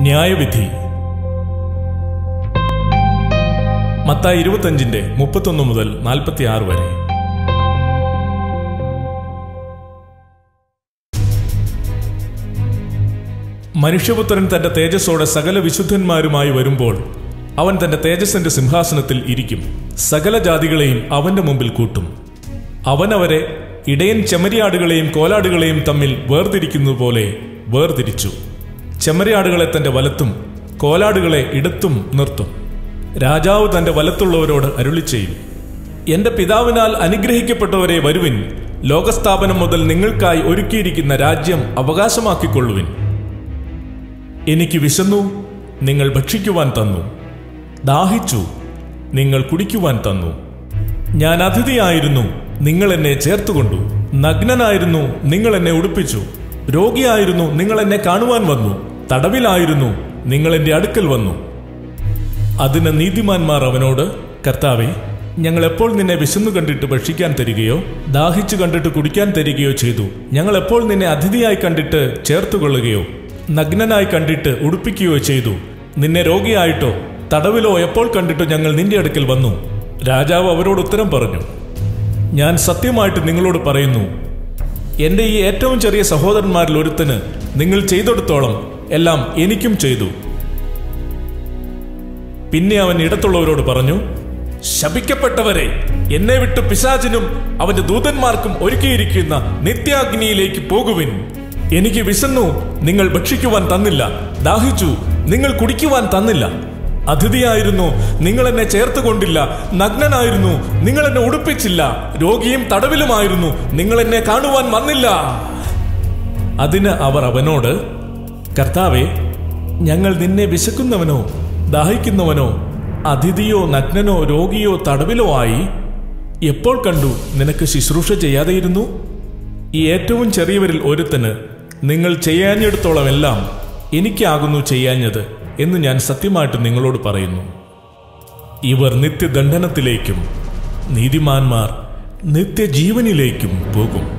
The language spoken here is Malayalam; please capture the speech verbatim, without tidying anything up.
ന്യായവിധി. മത്തായി ഇരുപത്തഞ്ചിന്റെ മുപ്പത്തൊന്ന് മുതൽ നാൽപ്പത്തി ആറ് വരെ. മനുഷ്യപുത്രൻ തന്റെ തേജസ്സോടെ സകല വിശുദ്ധന്മാരുമായി വരുമ്പോൾ അവൻ തന്റെ തേജസ്സിന്റെ സിംഹാസനത്തിൽ ഇരിക്കും. സകല ജാതികളെയും അവന്റെ മുമ്പിൽ കൂട്ടും. അവൻ അവരെ ഇടയൻ ചെമ്മരിയാടുകളെയും കോലാടുകളെയും തമ്മിൽ വേർതിരിക്കുന്നതുപോലെ വേർതിരിച്ചു. ചെമ്മരിയാടുകളെ തന്റെ വലത്തും കോലാടുകളെ ഇടത്തും നിർത്തും. രാജാവ് തന്റെ വലത്തുള്ളവരോട് അരുളി ചെയ്യും, എന്റെ പിതാവിനാൽ അനുഗ്രഹിക്കപ്പെട്ടവരെ വരുവിൻ, ലോകസ്ഥാപനം മുതൽ നിങ്ങൾക്കായി ഒരുക്കിയിരിക്കുന്ന രാജ്യം അവകാശമാക്കിക്കൊള്ളുവിൻ. എനിക്ക് വിശന്നു, നിങ്ങൾ ഭക്ഷിക്കുവാൻ തന്നു. ദാഹിച്ചു, നിങ്ങൾ കുടിക്കുവാൻ തന്നു. ഞാൻ അതിഥിയായിരുന്നു, നിങ്ങൾ എന്നെ ചേർത്തുകൊണ്ടു. നഗ്നനായിരുന്നു, നിങ്ങൾ എന്നെ ഉടുപ്പിച്ചു. രോഗിയായിരുന്നു, നിങ്ങൾ എന്നെ കാണുവാൻ വന്നു. തടവിലായിരുന്നു, നിങ്ങൾ എന്റെ അടുക്കൽ വന്നു. അതിന് നീതിമാന്മാർ അവനോട്, കർത്താവേ, ഞങ്ങൾ എപ്പോൾ നിന്നെ വിശന്നു കണ്ടിട്ട് ഭക്ഷിക്കാൻ തരികയോ ദാഹിച്ചു കണ്ടിട്ട് കുടിക്കാൻ തരികയോ ചെയ്തു? ഞങ്ങൾ എപ്പോൾ നിന്നെ അതിഥിയായി കണ്ടിട്ട് ചേർത്തുകൊള്ളുകയോ നഗ്നനായി കണ്ടിട്ട് ഉടുപ്പിക്കുകയോ ചെയ്തു? നിന്നെ രോഗിയായിട്ടോ തടവിലോ എപ്പോൾ കണ്ടിട്ടോ ഞങ്ങൾ നിന്റെ അടുക്കൽ വന്നു? രാജാവ് അവരോട് ഉത്തരം പറഞ്ഞു, ഞാൻ സത്യമായിട്ട് നിങ്ങളോട് പറയുന്നു, എന്റെ ഈ ഏറ്റവും ചെറിയ സഹോദരന്മാരിൽ ഒരുത്തന് നിങ്ങൾ ചെയ്തെടുത്തോളം എല്ലാം എനിക്കും ചെയ്തു. പിന്നെ അവൻ ഇടത്തുള്ളവരോട് പറഞ്ഞു, ശപിക്കപ്പെട്ടവരെ, എന്നെ വിട്ട് പിശാചിനും അവന്റെ ദൂതന്മാർക്കും ഒരുക്കിയിരിക്കുന്ന നിത്യാഗ്നിയിലേക്ക് പോകുവിൻ. എനിക്ക് വിശന്നു, നിങ്ങൾ ഭക്ഷിക്കുവാൻ തന്നില്ല. ദാഹിച്ചു, നിങ്ങൾ കുടിക്കുവാൻ തന്നില്ല. അതിഥിയായിരുന്നു, നിങ്ങൾ എന്നെ ചേർത്തുകൊണ്ടില്ല. നഗ്നനായിരുന്നു, നിങ്ങൾ എന്നെ ഉടുപ്പിച്ചില്ല. രോഗിയും തടവിലുമായിരുന്നു, നിങ്ങൾ എന്നെ കാണുവാൻ വന്നില്ല. അതിന് അവർ അവനോട്, കർത്താവേ, ഞങ്ങൾ നിന്നെ വിശക്കുന്നവനോ ദാഹിക്കുന്നവനോ അതിഥിയോ നഗ്നനോ രോഗിയോ തടവിലോ ആയി എപ്പോൾ കണ്ടു നിനക്ക് ശുശ്രൂഷ ചെയ്യാതെയിരുന്നു? ഈ ഏറ്റവും ചെറിയവരിൽ ഒരുത്തന് നിങ്ങൾ ചെയ്യാഞ്ഞെടുത്തോളം എല്ലാം എനിക്കാകുന്നു ചെയ്യാഞ്ഞത് എന്ന് ഞാൻ സത്യമായിട്ട് നിങ്ങളോട് പറയുന്നു. ഇവർ നിത്യദണ്ഡനത്തിലേക്കും നീതിമാന്മാർ നിത്യജീവനിലേക്കും പോകും.